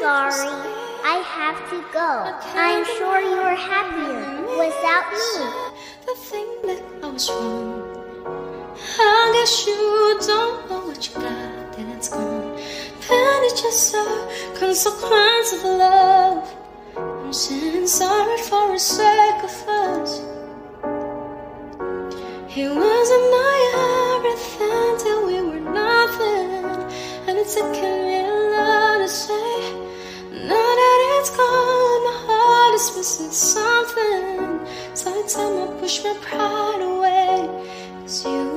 sorry. I have to go. I'm sure you're happier without me. The thing that I was wrong. I guess you don't know what you got and it's gone. But it's just a consequence of love. I'm saying sorry for a sacrifice. It wasn't my everything till we were nothing. And it's taken me a lot to say. Now that it's gone, my heart is missing something. So it's time I push my pride away. 'Cause you